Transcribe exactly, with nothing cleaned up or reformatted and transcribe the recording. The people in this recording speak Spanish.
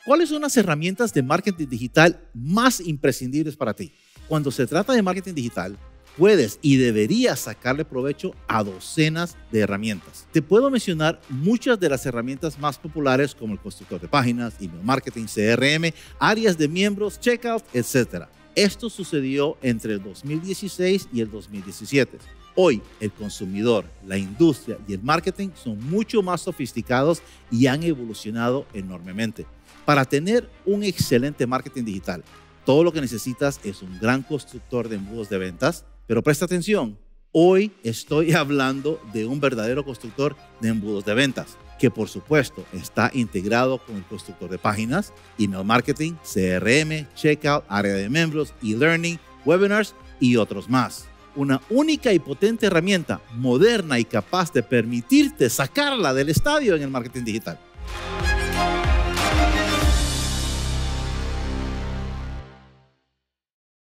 ¿Cuáles son las herramientas de marketing digital más imprescindibles para ti? Cuando se trata de marketing digital, puedes y deberías sacarle provecho a docenas de herramientas. Te puedo mencionar muchas de las herramientas más populares como el constructor de páginas, email marketing, C R M, áreas de miembros, checkout, etcétera. Esto sucedió entre el dos mil dieciséis y el dos mil diecisiete. Hoy, el consumidor, la industria y el marketing son mucho más sofisticados y han evolucionado enormemente. Para tener un excelente marketing digital, todo lo que necesitas es un gran constructor de embudos de ventas, pero presta atención, hoy estoy hablando de un verdadero constructor de embudos de ventas, que por supuesto está integrado con el constructor de páginas, email marketing, C R M, checkout, área de miembros, e-learning, webinars y otros más. Una única y potente herramienta moderna y capaz de permitirte sacarla del estadio en el marketing digital.